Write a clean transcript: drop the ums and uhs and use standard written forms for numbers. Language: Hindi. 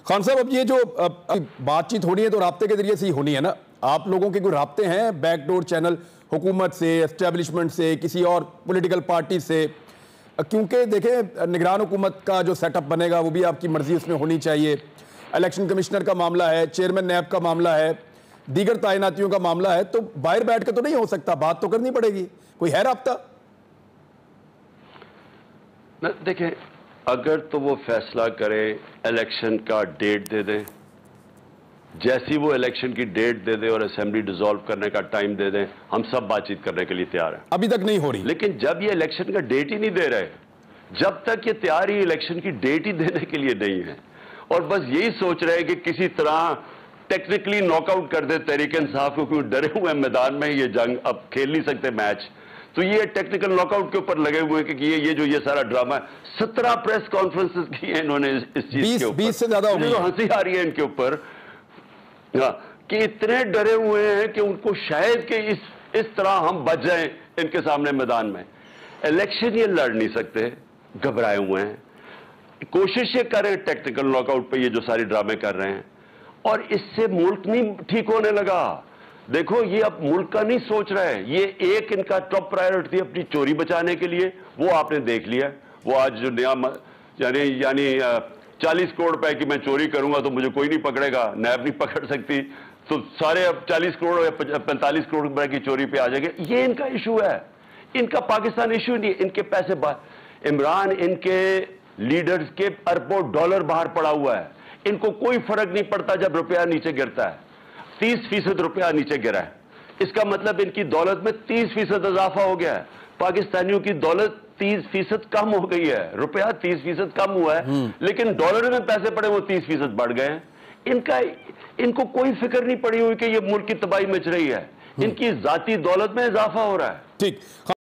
खान साहब, अब ये जो बातचीत होनी है तो राब्ते के जरिए से ही होनी है ना? आप लोगों के कोई राब्ते हैं बैकडोर चैनल हुकूमत से, एस्टेब्लिशमेंट से, किसी और पॉलिटिकल पार्टी से? क्योंकि देखें, निगरान हुकूमत का जो सेटअप बनेगा वो भी आपकी मर्जी उसमें होनी चाहिए। इलेक्शन कमिश्नर का मामला है, चेयरमैन नैब का मामला है, दीगर तैनातियों का मामला है, तो बाहर बैठ के तो नहीं हो सकता, बात तो करनी पड़ेगी। कोई है राब्ता? देखें, अगर तो वो फैसला करे इलेक्शन का डेट दे दें, जैसी वो इलेक्शन की डेट दे दें और असेंबली डिसॉल्व करने का टाइम दे दें, हम सब बातचीत करने के लिए तैयार हैं। अभी तक नहीं हो रही। लेकिन जब ये इलेक्शन का डेट ही नहीं दे रहे, जब तक ये तैयार ही इलेक्शन की डेट ही देने के लिए नहीं है और बस यही सोच रहे हैं कि किसी तरह टेक्निकली नॉकआउट कर दे तहरीक इंसाफ को, क्योंकि डरे हुए मैदान में ये जंग अब खेल नहीं सकते मैच, तो ये टेक्निकल नॉकआउट के ऊपर लगे हुए हैं कि ये जो सारा ड्रामा है। 17 प्रेस कॉन्फ्रेंसेस की है इन्होंने इस चीज के ऊपर। 20 से ज्यादा हो गई। तो हंसी आ रही है इनके ऊपर कि इतने डरे हुए हैं कि उनको शायद कि इस तरह हम बच जाएं इनके सामने मैदान में। इलेक्शन ये लड़ नहीं सकते, घबराए हुए हैं, कोशिश ये करें टेक्निकल नॉकआउट पे, ये जो सारी ड्रामे कर रहे हैं, और इससे मुल्क नहीं ठीक होने लगा। देखो, ये अब मुल्क का नहीं सोच रहे हैं, ये एक इनका टॉप प्रायोरिटी थी अपनी चोरी बचाने के लिए, वो आपने देख लिया। वो आज जो नया यानी 40 करोड़ रुपए की मैं चोरी करूंगा तो मुझे कोई नहीं पकड़ेगा, नैब नहीं पकड़ सकती, तो सारे अब 40 करोड़ या 45 करोड़ रुपए की चोरी पे आ जाएंगे। ये इनका इशू है, इनका पाकिस्तान इशू नहीं। इनके पैसे इमरान, इनके लीडर्स के अरबों डॉलर बाहर पड़ा हुआ है, इनको कोई फर्क नहीं पड़ता जब रुपया नीचे गिरता है। 30% रुपया नीचे गिरा है, इसका मतलब इनकी दौलत में 30% इजाफा हो गया है। पाकिस्तानियों की दौलत 30% कम हो गई है, रुपया 30% कम हुआ है, लेकिन डॉलर में पैसे पड़े वो 30% बढ़ गए हैं। इनको कोई फिक्र नहीं पड़ी हुई कि ये मुल्क की तबाही मच रही है, इनकी जाती दौलत में इजाफा हो रहा है। ठीक।